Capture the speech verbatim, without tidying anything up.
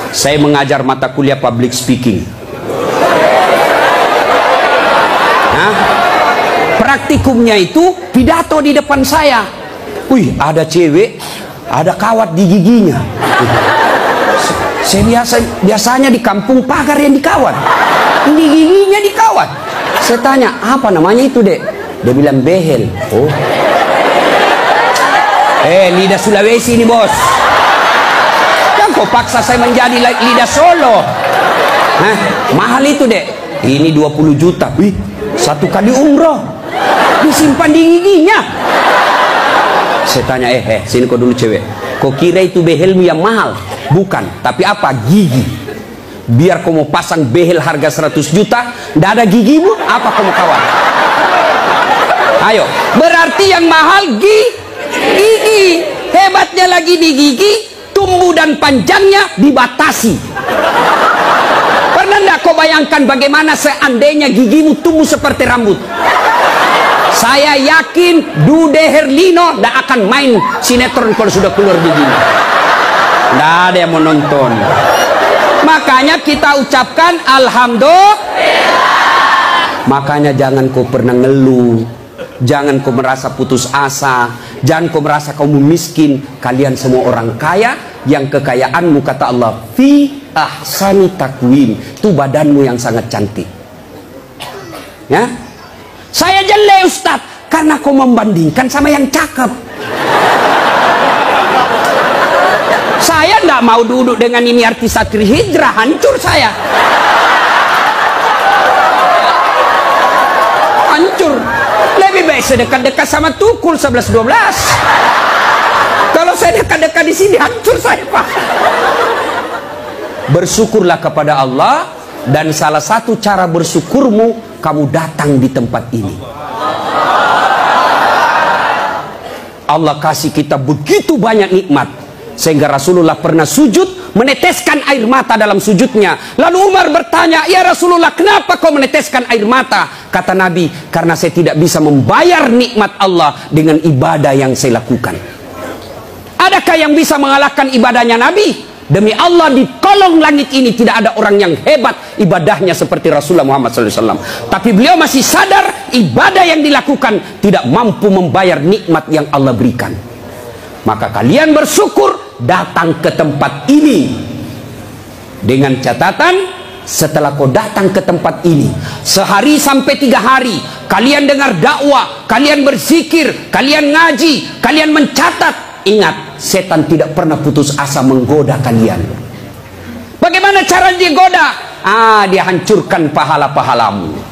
Saya mengajar mata kuliah public speaking. Nah, praktikumnya itu pidato di depan saya. Wih, ada cewek, ada kawat di giginya. Saya biasa biasanya di kampung pagar yang dikawat. Ini giginya dikawat. Saya tanya, apa namanya itu, Dek? Dia bilang behel. Oh. Eh, lidah Sulawesi ini, Bos. Kan kok paksa saya menjadi lidah Solo? Hah? Mahal itu, Dek. Ini dua puluh juta. Wih, satu kali umroh. Disimpan di giginya. Saya tanya, eh, eh, sini kau dulu cewek. Kau kira itu behelmu yang mahal? Bukan, tapi apa? Gigi. Biar kau mau pasang behel harga seratus juta, tidak ada gigimu, apa kau mau kawan? Ayo, berarti yang mahal gigi. Gigi. Hebatnya lagi di gigi, tumbuh dan panjangnya dibatasi. Pernah tidak kau bayangkan bagaimana seandainya gigimu tumbuh seperti rambut? Saya yakin Dude Herlino tidak akan main sinetron kalau sudah keluar giginya. Tidak ada yang mau nonton. Makanya kita ucapkan alhamdulillah. Makanya jangan kau pernah ngeluh, jangan kau merasa putus asa, jangan kau merasa kamu miskin. Kalian semua orang kaya, yang kekayaanmu kata Allah fi ahsani takwim, itu badanmu yang sangat cantik. Ya, saya jelek Ustaz karena kau membandingkan sama yang cakep. Saya tidak mau duduk dengan ini artis Satri Hijrah, hancur saya. Hancur. Lebih baik saya dekat-dekat sama Tukul sebelas dua belas. Kalau saya dekat-dekat di sini hancur saya, Pak. Bersyukurlah kepada Allah, dan salah satu cara bersyukurmu kamu datang di tempat ini. Allah kasih kita begitu banyak nikmat, sehingga Rasulullah pernah sujud meneteskan air mata dalam sujudnya. Lalu Umar bertanya, ya Rasulullah, kenapa kau meneteskan air mata? Kata Nabi, karena saya tidak bisa membayar nikmat Allah dengan ibadah yang saya lakukan. Adakah yang bisa mengalahkan ibadahnya Nabi? Demi Allah, di kolong langit ini tidak ada orang yang hebat ibadahnya seperti Rasulullah Muhammad shallallahu alaihi wasallam. Tapi beliau masih sadar ibadah yang dilakukan tidak mampu membayar nikmat yang Allah berikan. Maka kalian bersyukur datang ke tempat ini. Dengan catatan, setelah kau datang ke tempat ini, sehari sampai tiga hari, kalian dengar dakwah, kalian berzikir, kalian ngaji, kalian mencatat. Ingat, setan tidak pernah putus asa menggoda kalian. Bagaimana cara dia goda? Ah, dia hancurkan pahala-pahalamu.